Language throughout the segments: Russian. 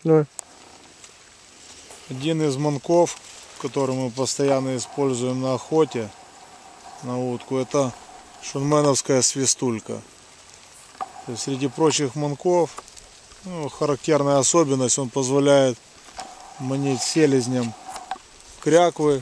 Давай. Один из манков, который мы постоянно используем на охоте на утку, это шунменовская свистулька. То есть, среди прочих манков, характерная особенность, он позволяет манить селезнем кряквы,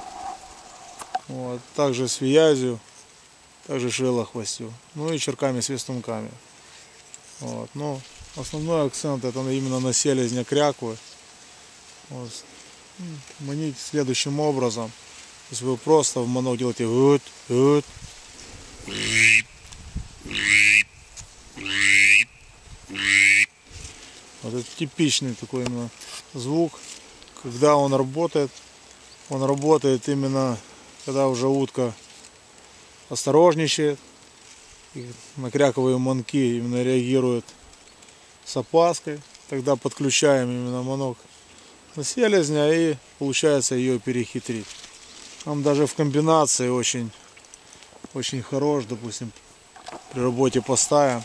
вот, также свиязью, также шелохвостью, ну и черками-свистунками. Вот, но основной акцент это именно на селезня кряквы. Вот. Манить следующим образом. То есть вы просто в манок делаете вот это типичный такой именно звук. Когда он работает именно когда уже утка осторожничает, и на кряковые манки именно реагирует с опаской. Тогда подключаем именно манок на селезня и получается ее перехитрить. Он даже в комбинации очень хорош, допустим, при работе по стаям.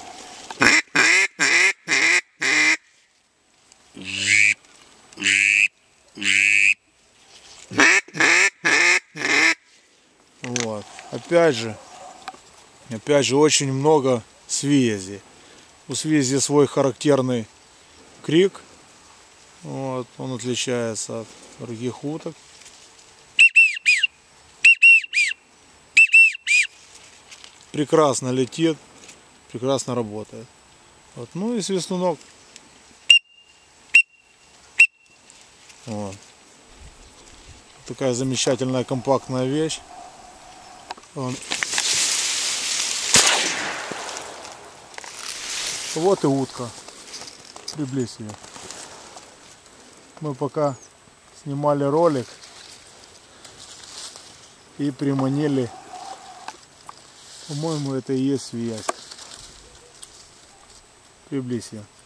Вот. Опять же очень много свиязи. У связи свой характерный крик. Вот, он отличается от других уток. Прекрасно летит, прекрасно работает. Вот. Ну и свистунок. Вот. Такая замечательная компактная вещь. Вот и утка. Приблизь ее. Мы пока снимали ролик и приманили, по-моему, это и есть связь. Приблизь ее.